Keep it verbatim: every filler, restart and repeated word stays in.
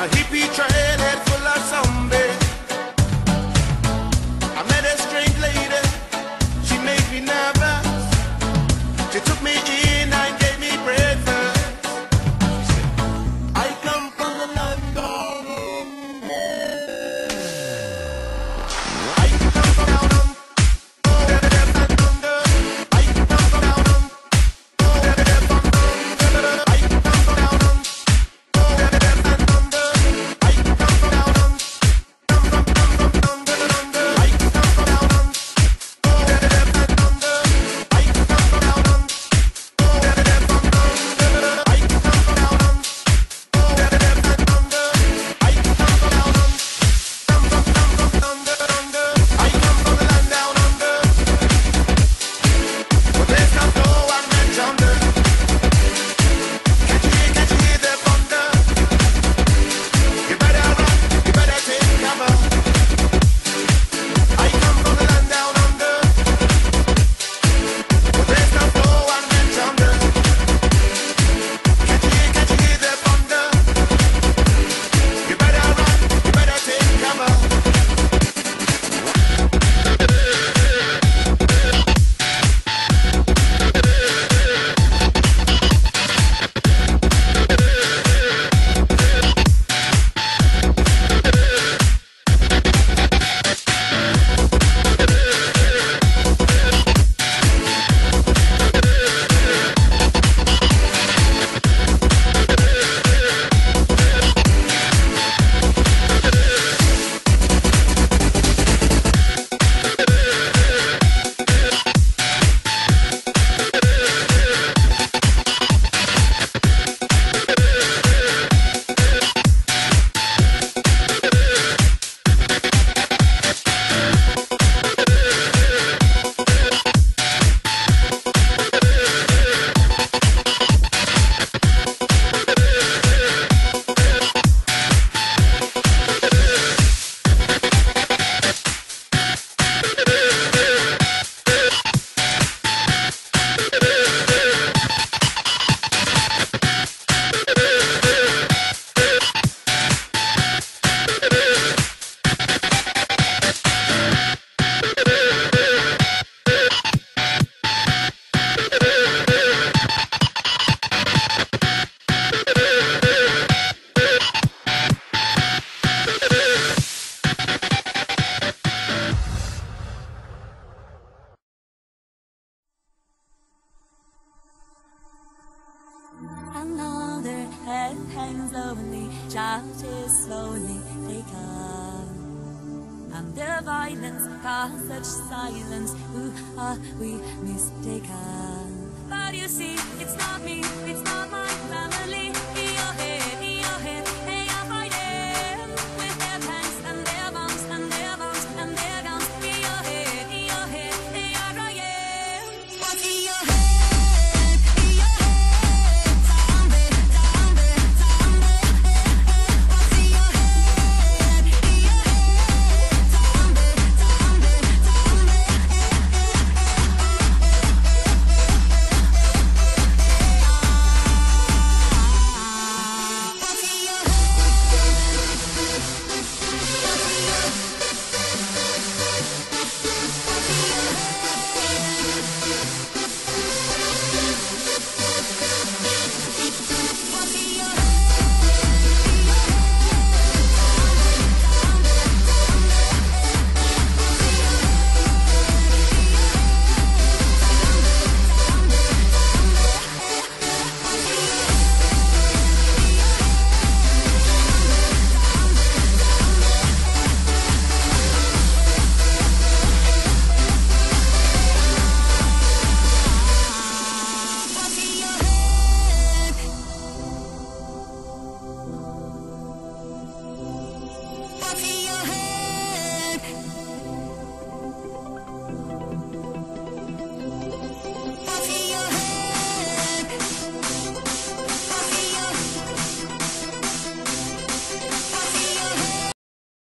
a hippie trailhead full of zombies. I met a strange lady, she made me nervous. She took me in and gave me breakfast. She said, I come from the London. I come from down under. I come from down under. I come from down under. Another head hangs lonely, charges slowly taken. Under violence, cause such silence, who are we mistaken? But you see, it's not me, it's not my family.